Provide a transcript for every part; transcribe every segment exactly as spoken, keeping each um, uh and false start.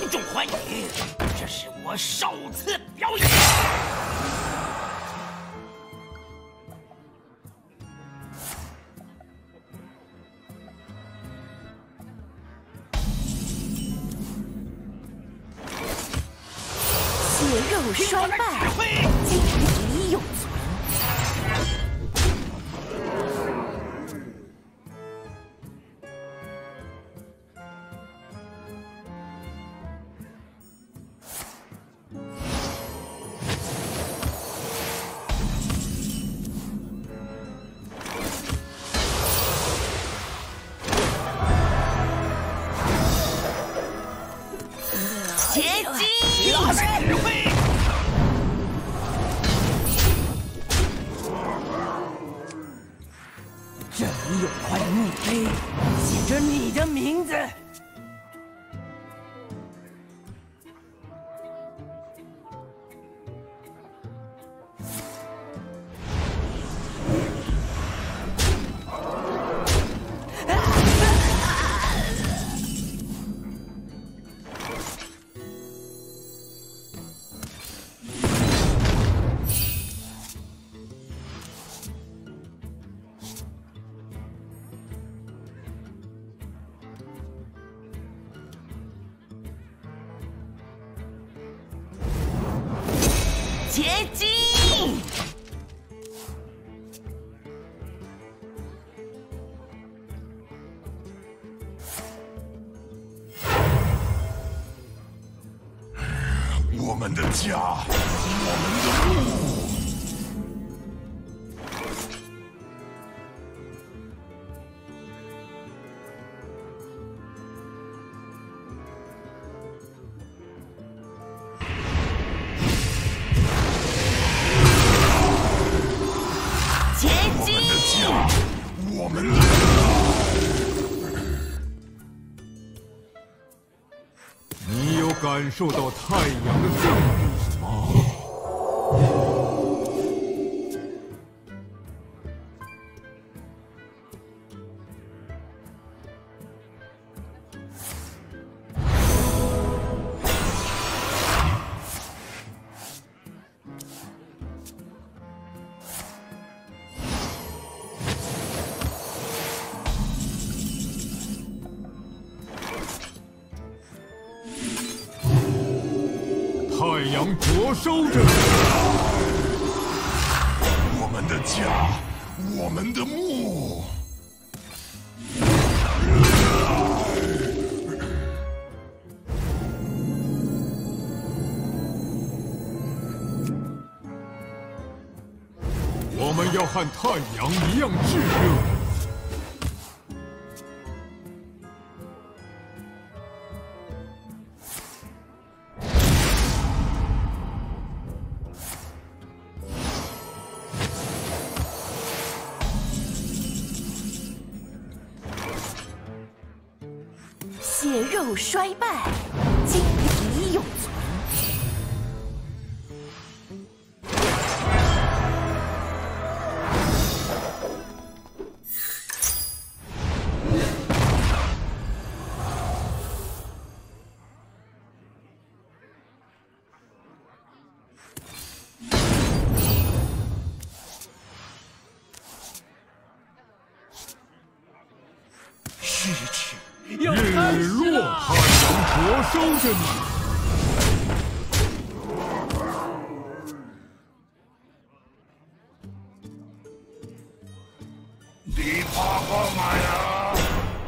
众欢迎，这是我首次表演。 血肉衰败，精力永存。 结晶， 拉指挥。这里有块墓碑，写着你的名字。 结晶， 我们的家，我们的墓。 结晶， 我们的你有感受到太阳的正义吗？太阳灼烧着你， 我们的家，我们的墓。 我们要和太阳一样炙热。 血肉衰败，精力永存。 失去。 日落，太阳灼烧着你。 你怕过来了？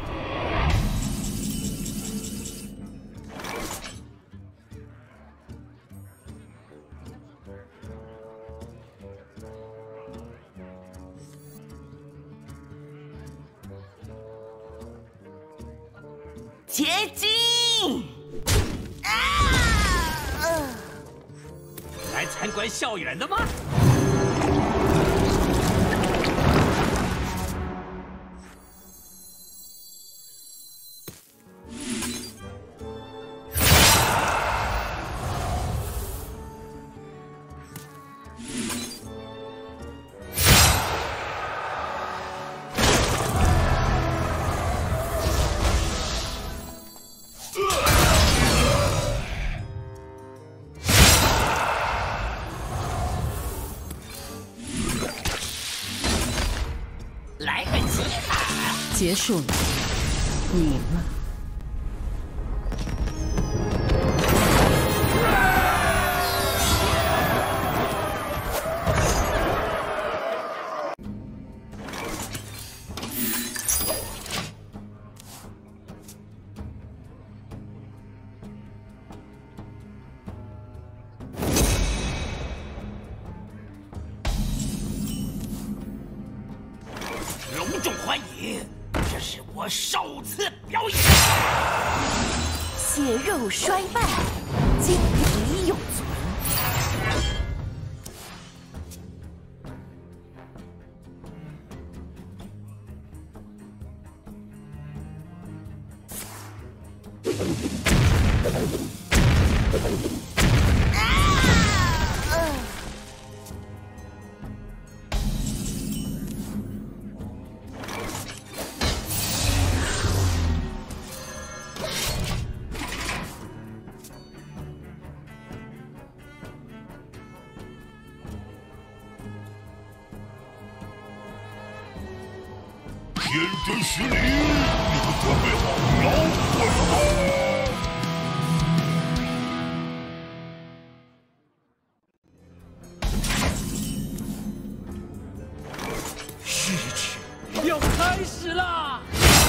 结晶，啊！ 来参观校园的吗？ 结束了，赢了。 隆重欢迎！这是我首次表演。 血肉衰败，精敌永存。 天真实力，你们准备好摇滚了吗？ 事情要开始啦！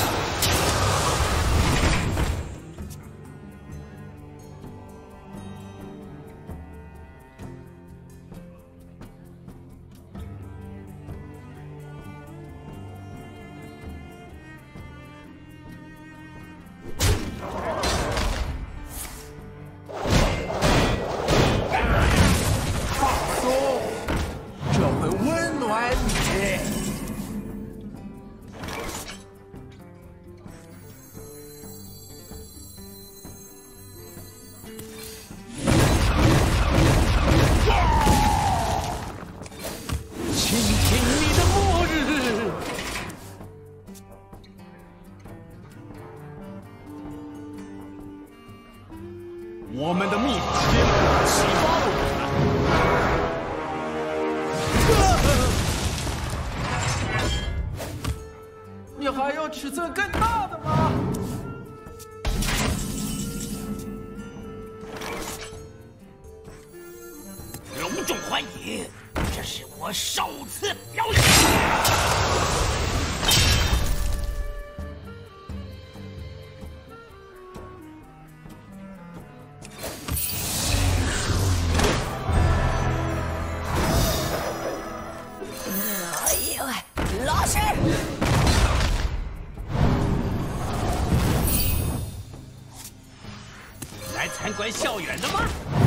我们的秘法启发了我们。你还有尺寸更大的吗？隆重欢迎！这是我首次表演。 老师， 来参观校园的吗？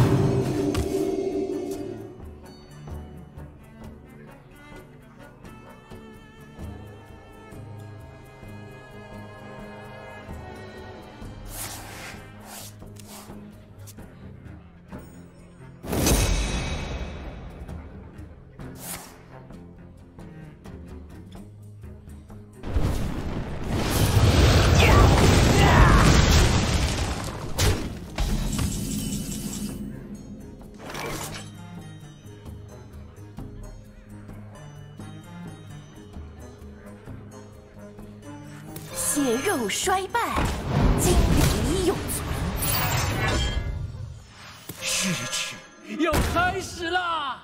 血肉衰败，精敌永存。 事情要开始啦！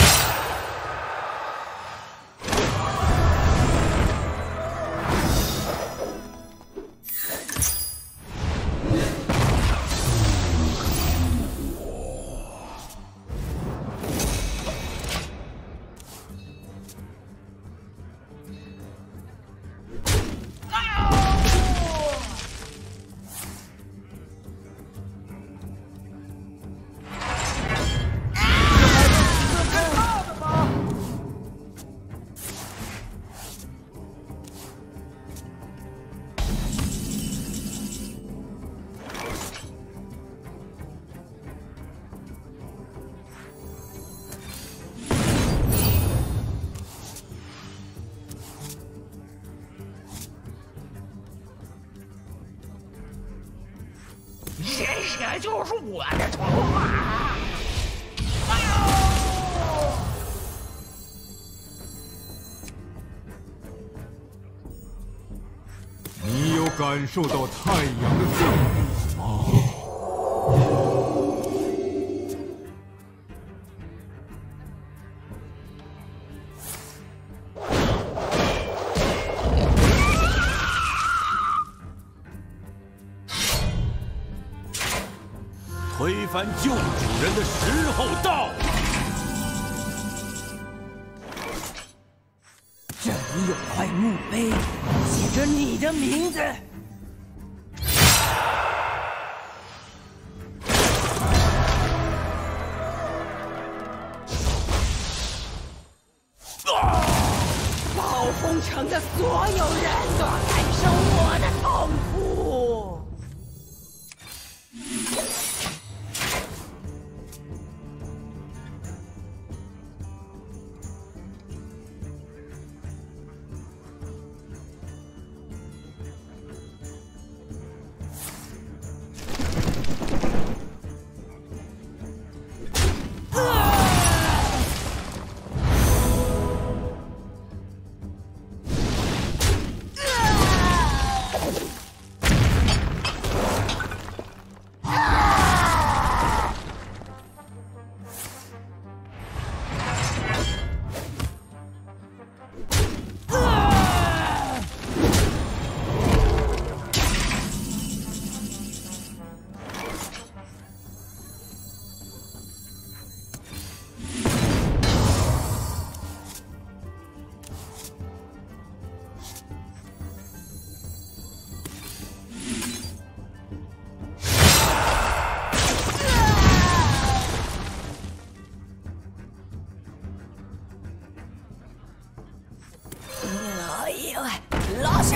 这些就是我的筹码。哎呦！ 感受到太阳的正义吗？ 推翻旧主人的时候到了。 这里有块墓碑，写着你的名字。暴风城的所有人都要感受我的痛苦。老师，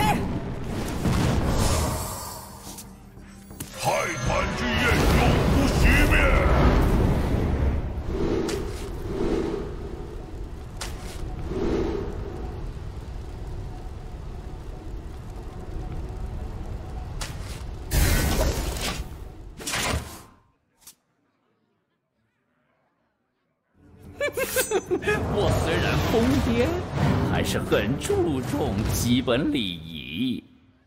泰坦之焰永不熄灭。 我虽然疯癫，还是很注重基本礼仪。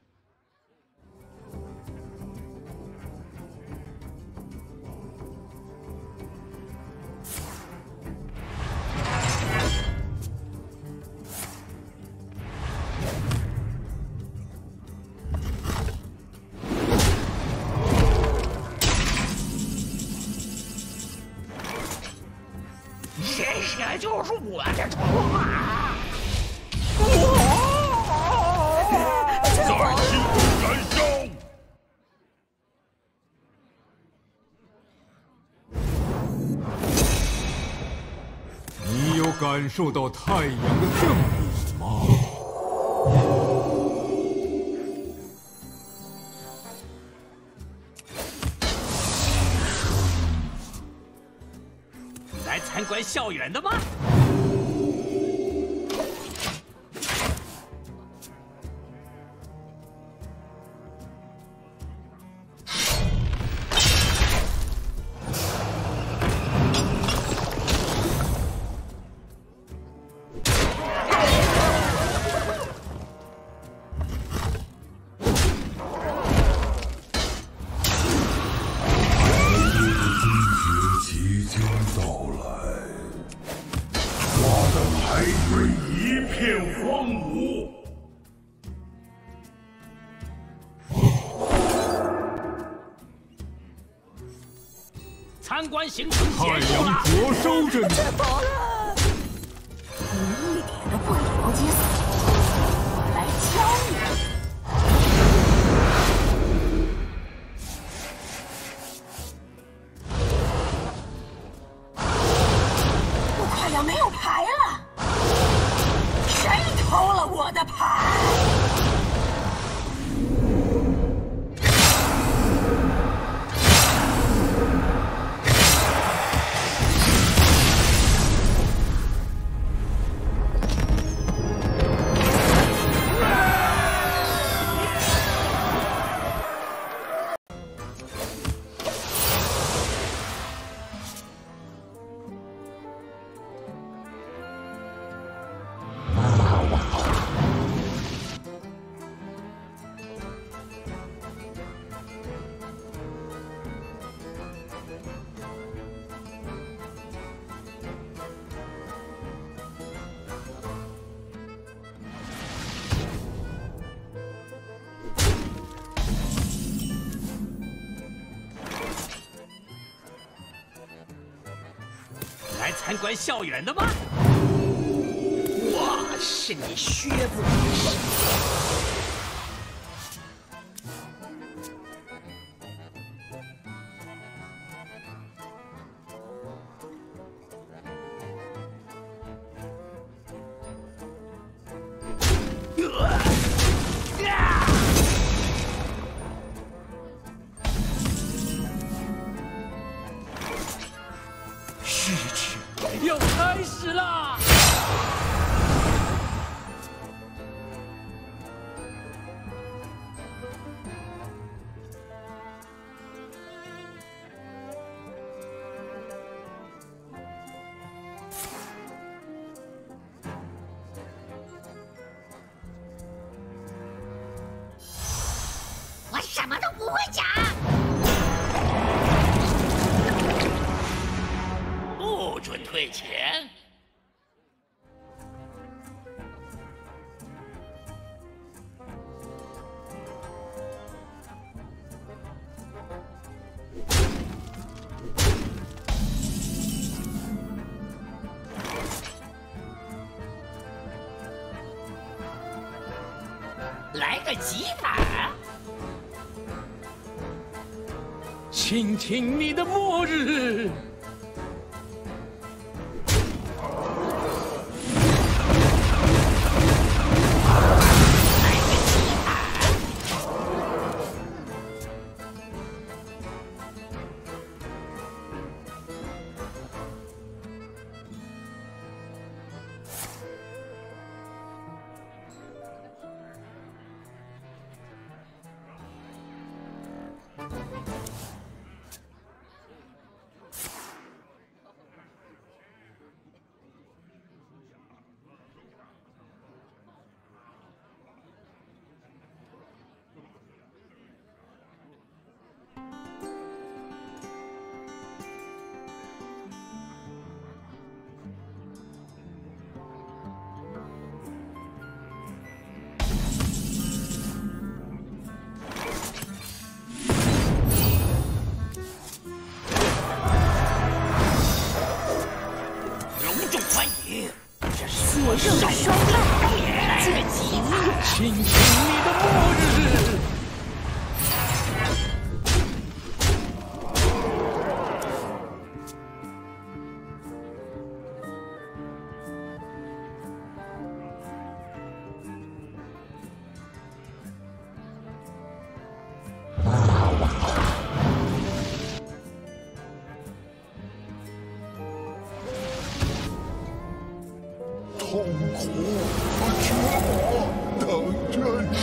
接下来就是我的筹码。 在心中燃烧。 你有感受到太阳的正义吗？ 来参观校园的吗？ 即将到来，我的排队一片荒芜。 参观行程太结束了。 阳灼烧着你， 你一点都不了解死我，我来教你。我快要没有牌了，谁偷了我的牌？ 参观校园的吗？ 我是你靴子里的神。 要开始啦！ 我什么都不会讲。 不准退钱！来个急法！ 倾听你的末日。 血肉双败，剑极倾听你的末日。 痛苦和折磨等着你。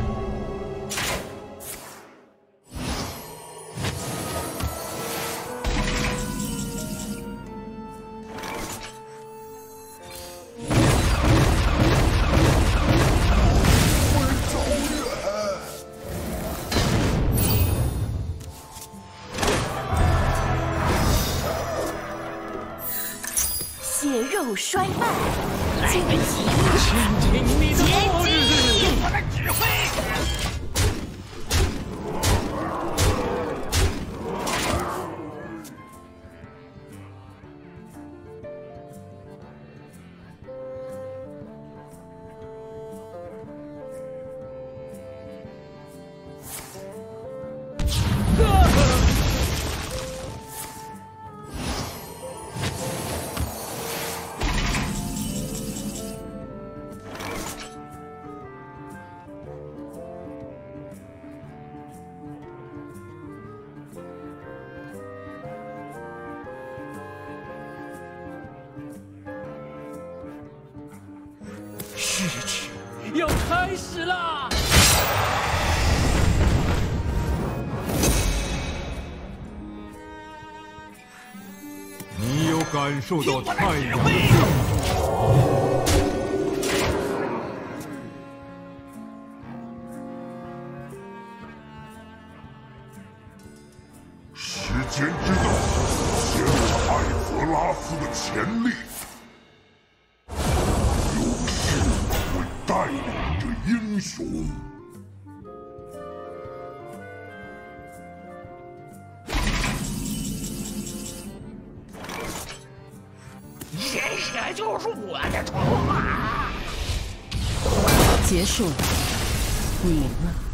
会走远。 血肉衰败。 来个极倾听你的末日， 听我的指挥。 事情要开始啦！ 你有感受到太阳的热度？ 时间之道显露艾泽拉斯的潜力。 带领着英雄， 的筹码。 结束了，你赢了。